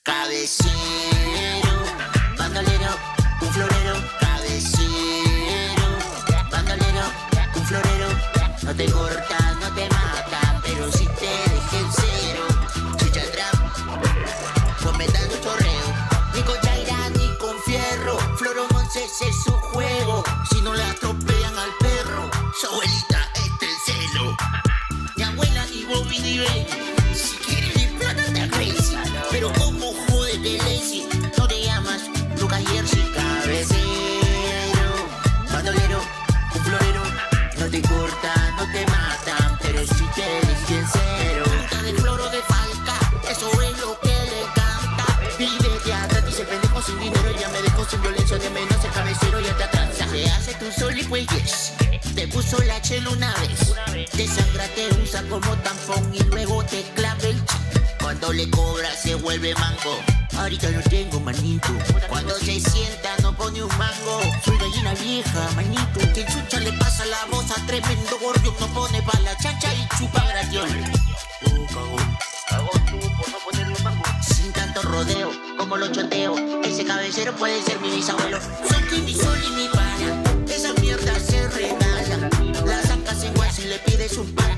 Cabecero, bandolero, un florero. Cabecero, bandolero, un florero. No te cortan, no te matan, pero si te dejen cero. Chicha el trap, fomentando chorreo. Ni con chaira ni con fierro. Floro Monses es su juego. Si no le atropellan al perro, su abuelita es el celo. Mi abuela ni Bobby ni Ben. Si quieres de plata te crazy, pero como jode de lazy. No te llamas Lucas Jersey. Cabecero, bandolero, un florero. No te cortan, no te matan, pero si te dejen cero. Punta de floro de falca, eso es lo que le canta. Vive de atrás, dice pendejo sin dinero. Ya me dejó sin violencia, de menos el cabecero ya te atrasa. Se hace tu sol y pues yes. Te puso la chela una vez. Te sangra, te usa como tampón y luego te clava el chip. Cuando le cobra se vuelve mango. Ahorita no tengo manito. Cuando se sienta no pone un mango. Soy gallina vieja, manito. Que chucha le pasa la voz a tremendo gordo. No pone pa' la chancha y chupa gratión. Cagón. Cagón tú por no ponerle un mango. Sin tanto rodeo, como lo choteo. Ese cabecero puede ser mi bisabuelo. Soy mi sol y mi pana. Esa mierda se regala. La sacas en guas y le pides un pan.